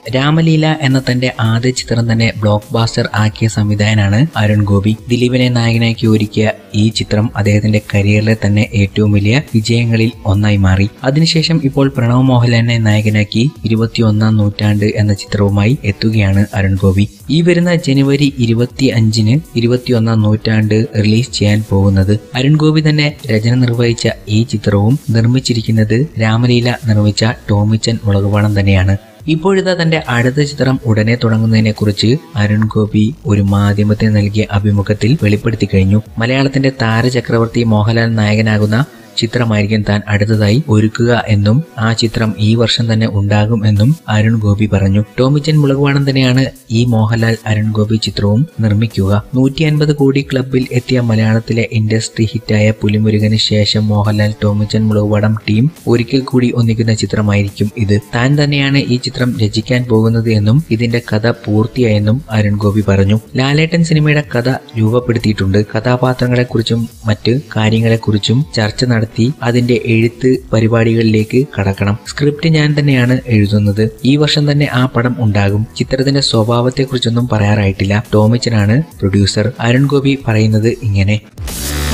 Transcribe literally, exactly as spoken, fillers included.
രാമലീല എന്ന തന്റെ ആദ്യ ചിത്രം തന്നെ ബ്ലോക്ക് ബാസ്റ്റർ ആക്കിയ സംവിധായകനാണ് അരുൺ ഗോപി. ദിലീപിനെ നായകനാക്കി ഒരുക്കിയ ഈ ചിത്രം അദ്ദേഹത്തിന്റെ കരിയറിലെ തന്നെ ഏറ്റവും വലിയ വിജയങ്ങളിൽ ഒന്നായി മാറി. അതിനുശേഷം ഇപ്പോൾ പ്രണവ് മോഹൻലാലിനെ നായകനാക്കി ഇരുപത്തിയൊന്നാം നൂറ്റാണ്ട് എന്ന ചിത്രവുമായി എത്തുകയാണ് അരുൺ ഗോപി. ഈ വരുന്ന ജനുവരി ഇരുപത്തി അഞ്ചിന് ഇരുപത്തിയൊന്നാം നൂറ്റാണ്ട് റിലീസ് ചെയ്യാൻ പോകുന്നത്. അരുൺ ഗോപി തന്നെ രചന നിർവഹിച്ച ഈ ചിത്രവും നിർമ്മിച്ചിരിക്കുന്നത് രാമലീല നിർമ്മിച്ച ടോമിച്ചൻ മുളകുപാടം തന്നെയാണ്. ഇപ്പോഴിതാ തന്റെ അടുത്ത ചിത്രം ഉടനെ തുടങ്ങുന്നതിനെ കുറിച്ച് അരുൺ ഗോപി ഒരു മാധ്യമത്തിന് നൽകിയ അഭിമുഖത്തിൽ വെളിപ്പെടുത്തി കഴിഞ്ഞു. മലയാളത്തിന്റെ താരചക്രവർത്തി മോഹൻലാൽ നായകനാകുന്ന ചിത്രമായിരിക്കും താൻ അടുത്തതായി ഒരുക്കുക എന്നും ആ ചിത്രം ഈ വർഷം തന്നെ ഉണ്ടാകും എന്നും അരുൺ ഗോപി പറഞ്ഞു. ടോമിച്ചൻ മുളകുപാടം തന്നെയാണ് ഈ മോഹൻലാൽ അരുൺ ഗോപി ചിത്രവും നിർമ്മിക്കുക. നൂറ്റി അൻപത് കോടി ക്ലബിൽ എത്തിയ മലയാളത്തിലെ ഇൻഡസ്ട്രി ഹിറ്റായ പുലിമുരുകന് ശേഷം മോഹൻലാൽ ടോമിച്ചൻ മുളകുപാടം ടീം ഒരിക്കൽ കൂടി ഒന്നിക്കുന്ന ചിത്രമായിരിക്കും ഇത്. താൻ തന്നെയാണ് ഈ ചിത്രം രചിക്കാൻ പോകുന്നത് എന്നും ഇതിന്റെ കഥ പൂർത്തിയായെന്നും അരുൺ ഗോപി പറഞ്ഞു. ലാലേട്ടൻ സിനിമയുടെ കഥ രൂപപ്പെടുത്തിയിട്ടുണ്ട്. കഥാപാത്രങ്ങളെക്കുറിച്ചും മറ്റ് കാര്യങ്ങളെക്കുറിച്ചും ചർച്ച നടത്തി അതിന്റെ എഴുത്ത് പരിപാടികളിലേക്ക് കടക്കണം. സ്ക്രിപ്റ്റ് ഞാൻ തന്നെയാണ് എഴുതുന്നത്. ഈ വർഷം തന്നെ ആ പടം ഉണ്ടാകും. ചിത്രത്തിന്റെ സ്വഭാവത്തെക്കുറിച്ചൊന്നും പറയാറായിട്ടില്ല. ടോമിച്ചനാണ് പ്രൊഡ്യൂസർ. അരുൺ ഗോപി പറയുന്നത് ഇങ്ങനെ.